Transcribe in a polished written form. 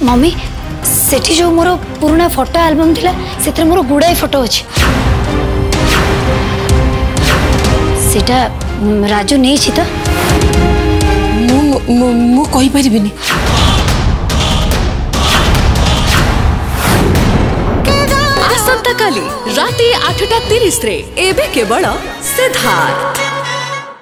Mummy सेठी जो मोर पुराना photo album थिला सेतिर मोर गुड़ाई फोटो अछि सेटा राजू नहीं छी तो मु कहि परिबिनी आसंता काली राति 8:30 रे एबे केवल सिद्धार्थ।